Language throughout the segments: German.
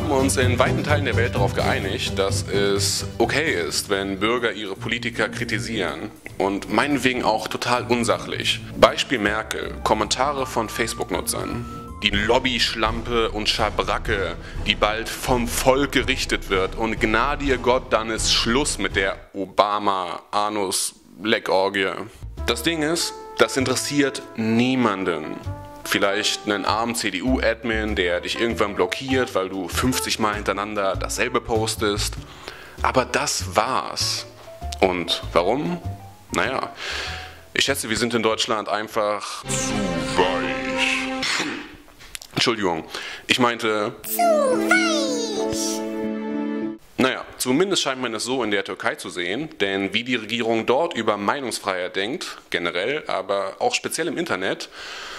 haben uns in weiten Teilen der Welt darauf geeinigt, dass es okay ist, wenn Bürger ihre Politiker kritisieren und meinetwegen auch total unsachlich. Beispiel Merkel, Kommentare von Facebook-Nutzern. Die Lobbyschlampe und Schabracke, die bald vom Volk gerichtet wird und gnade Gott, dann ist Schluss mit der Obama-Anus-Leckorgie. Das Ding ist, das interessiert niemanden. Vielleicht einen armen CDU-Admin, der dich irgendwann blockiert, weil du 50 Mal hintereinander dasselbe postest. Aber das war's. Und warum? Naja, ich schätze, wir sind in Deutschland einfach zu weich. Entschuldigung, ich meinte... Zu weich! Naja, zumindest scheint man es so in der Türkei zu sehen, denn wie die Regierung dort über Meinungsfreiheit denkt, generell, aber auch speziell im Internet,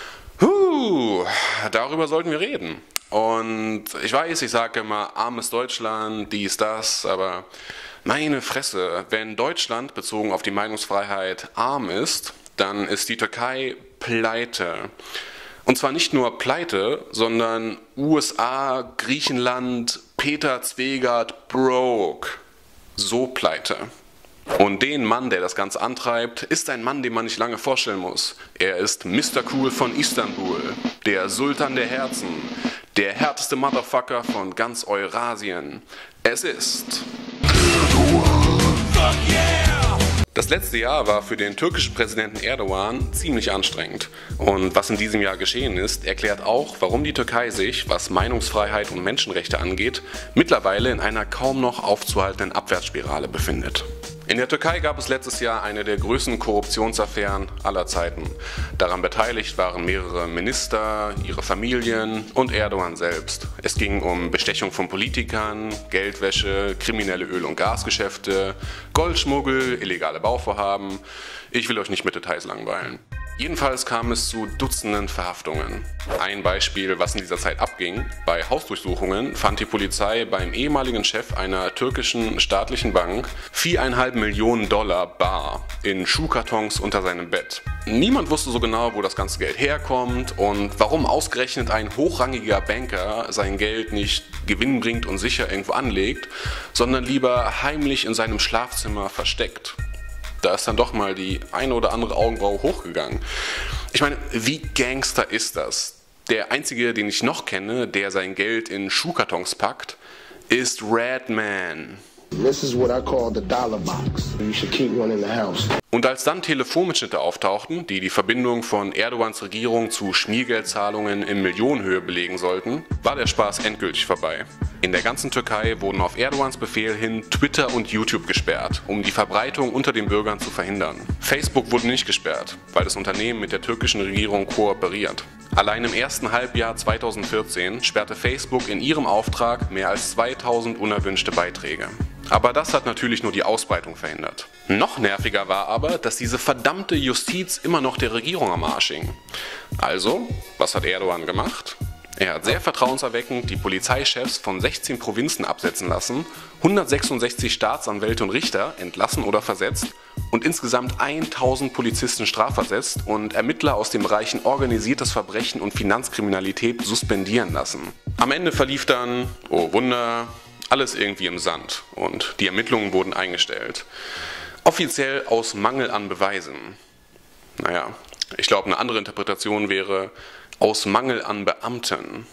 darüber sollten wir reden. Und ich weiß, ich sage immer, armes Deutschland, dies, das, aber meine Fresse, wenn Deutschland bezogen auf die Meinungsfreiheit arm ist, dann ist die Türkei pleite. Und zwar nicht nur pleite, sondern USA, Griechenland, Peter Zwegert, broke. So pleite. Und den Mann, der das Ganze antreibt, ist ein Mann, den man nicht lange vorstellen muss. Er ist Mr. Cool von Istanbul, der Sultan der Herzen, der härteste Motherfucker von ganz Eurasien. Es ist... Das letzte Jahr war für den türkischen Präsidenten Erdogan ziemlich anstrengend. Und was in diesem Jahr geschehen ist, erklärt auch, warum die Türkei sich, was Meinungsfreiheit und Menschenrechte angeht, mittlerweile in einer kaum noch aufzuhaltenden Abwärtsspirale befindet. In der Türkei gab es letztes Jahr eine der größten Korruptionsaffären aller Zeiten. Daran beteiligt waren mehrere Minister, ihre Familien und Erdogan selbst. Es ging um Bestechung von Politikern, Geldwäsche, kriminelle Öl- und Gasgeschäfte, Goldschmuggel, illegale Bauvorhaben. Ich will euch nicht mit Details langweilen. Jedenfalls kam es zu Dutzenden Verhaftungen. Ein Beispiel, was in dieser Zeit abging: Bei Hausdurchsuchungen fand die Polizei beim ehemaligen Chef einer türkischen staatlichen Bank 4,5 Millionen Dollar bar in Schuhkartons unter seinem Bett. Niemand wusste so genau, wo das ganze Geld herkommt und warum ausgerechnet ein hochrangiger Banker sein Geld nicht gewinnbringend und sicher irgendwo anlegt, sondern lieber heimlich in seinem Schlafzimmer versteckt. Da ist dann doch mal die eine oder andere Augenbraue hochgegangen. Ich meine, wie Gangster ist das? Der einzige, den ich noch kenne, der sein Geld in Schuhkartons packt, ist Redman. This is what I call the dollar box. You should keep one in the house. Und als dann Telefonmitschnitte auftauchten, die die Verbindung von Erdogans Regierung zu Schmiergeldzahlungen in Millionenhöhe belegen sollten, war der Spaß endgültig vorbei. In der ganzen Türkei wurden auf Erdogans Befehl hin Twitter und YouTube gesperrt, um die Verbreitung unter den Bürgern zu verhindern. Facebook wurde nicht gesperrt, weil das Unternehmen mit der türkischen Regierung kooperiert. Allein im ersten Halbjahr 2014 sperrte Facebook in ihrem Auftrag mehr als 2000 unerwünschte Beiträge. Aber das hat natürlich nur die Ausbreitung verhindert. Noch nerviger war aber, dass diese verdammte Justiz immer noch der Regierung am Arsch hing. Also, was hat Erdogan gemacht? Er hat sehr vertrauenserweckend die Polizeichefs von 16 Provinzen absetzen lassen, 166 Staatsanwälte und Richter entlassen oder versetzt und insgesamt 1000 Polizisten strafversetzt und Ermittler aus den Bereichen organisiertes Verbrechen und Finanzkriminalität suspendieren lassen. Am Ende verlief dann, oh Wunder, alles irgendwie im Sand und die Ermittlungen wurden eingestellt. Offiziell aus Mangel an Beweisen. Naja, ich glaube, eine andere Interpretation wäre aus Mangel an Beamten.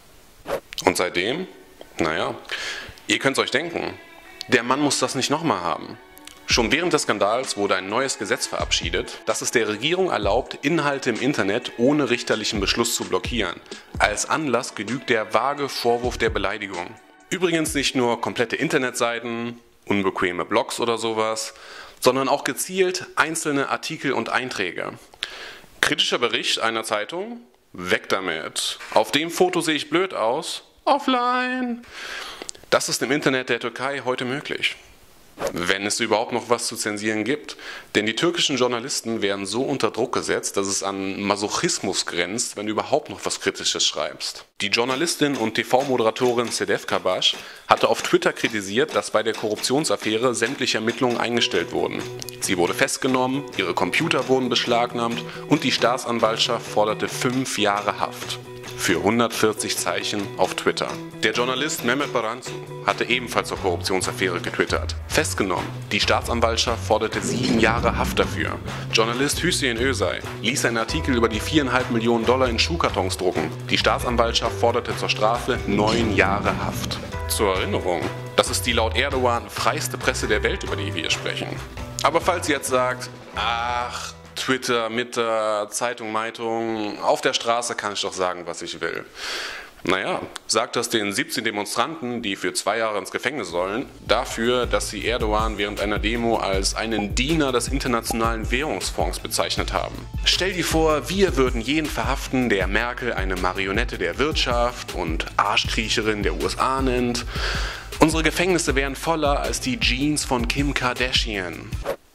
Und seitdem, naja, ihr könnt es euch denken, der Mann muss das nicht nochmal haben. Schon während des Skandals wurde ein neues Gesetz verabschiedet, das es der Regierung erlaubt, Inhalte im Internet ohne richterlichen Beschluss zu blockieren. Als Anlass genügt der vage Vorwurf der Beleidigung. Übrigens nicht nur komplette Internetseiten, unbequeme Blogs oder sowas, sondern auch gezielt einzelne Artikel und Einträge. Kritischer Bericht einer Zeitung? Weg damit. Auf dem Foto sehe ich blöd aus. Offline. Das ist im Internet der Türkei heute möglich. Wenn es überhaupt noch was zu zensieren gibt. Denn die türkischen Journalisten werden so unter Druck gesetzt, dass es an Masochismus grenzt, wenn du überhaupt noch was Kritisches schreibst. Die Journalistin und TV-Moderatorin Sedef Kabash hatte auf Twitter kritisiert, dass bei der Korruptionsaffäre sämtliche Ermittlungen eingestellt wurden. Sie wurde festgenommen, ihre Computer wurden beschlagnahmt und die Staatsanwaltschaft forderte 5 Jahre Haft. für 140 Zeichen auf Twitter. Der Journalist Mehmet Barancu hatte ebenfalls zur Korruptionsaffäre getwittert. Festgenommen. Die Staatsanwaltschaft forderte 7 Jahre Haft dafür. Journalist Hüseyin Özay ließ einen Artikel über die 4,5 Millionen Dollar in Schuhkartons drucken. Die Staatsanwaltschaft forderte zur Strafe 9 Jahre Haft. Zur Erinnerung, das ist die laut Erdogan freiste Presse der Welt, über die wir hier sprechen. Aber falls ihr jetzt sagt, ach, Twitter, Mitter, Zeitung, Meitung, auf der Straße kann ich doch sagen, was ich will. Naja, sagt das den 17 Demonstranten, die für 2 Jahre ins Gefängnis sollen, dafür, dass sie Erdogan während einer Demo als einen Diener des Internationalen Währungsfonds bezeichnet haben. Stell dir vor, wir würden jeden verhaften, der Merkel eine Marionette der Wirtschaft und Arschkriecherin der USA nennt. Unsere Gefängnisse wären voller als die Jeans von Kim Kardashian.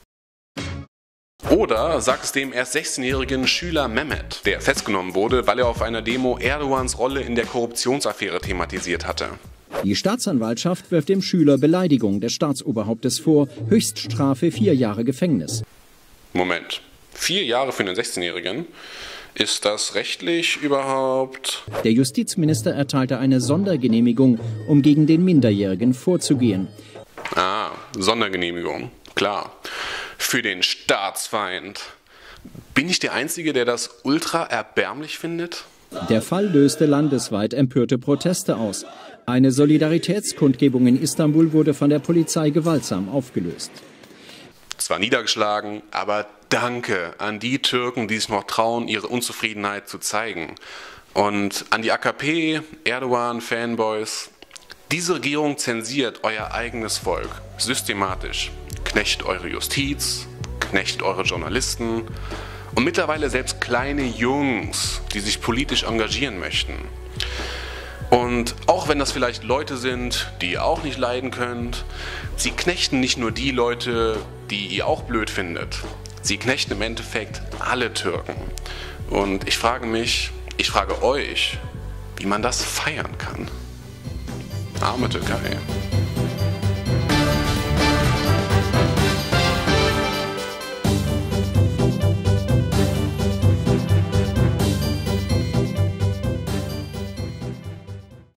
Oder sagt es dem erst 16-jährigen Schüler Mehmet, der festgenommen wurde, weil er auf einer Demo Erdogans Rolle in der Korruptionsaffäre thematisiert hatte. Die Staatsanwaltschaft wirft dem Schüler Beleidigung des Staatsoberhauptes vor, Höchststrafe 4 Jahre Gefängnis. Moment, 4 Jahre für einen 16-Jährigen? Ist das rechtlich überhaupt? Der Justizminister erteilte eine Sondergenehmigung, um gegen den Minderjährigen vorzugehen. Ah, Sondergenehmigung, klar. Für den Staatsfeind. Bin ich der Einzige, der das ultra erbärmlich findet? Der Fall löste landesweit empörte Proteste aus. Eine Solidaritätskundgebung in Istanbul wurde von der Polizei gewaltsam aufgelöst. Zwar niedergeschlagen, aber danke an die Türken, die sich noch trauen, ihre Unzufriedenheit zu zeigen. Und an die AKP, Erdogan-Fanboys. Diese Regierung zensiert euer eigenes Volk systematisch. Knecht eure Justiz, knecht eure Journalisten und mittlerweile selbst kleine Jungs, die sich politisch engagieren möchten. Und auch wenn das vielleicht Leute sind, die ihr auch nicht leiden könnt, sie knechten nicht nur die Leute, die ihr auch blöd findet. Sie knechten im Endeffekt alle Türken. Und ich frage euch, wie man das feiern kann. Arme Türkei.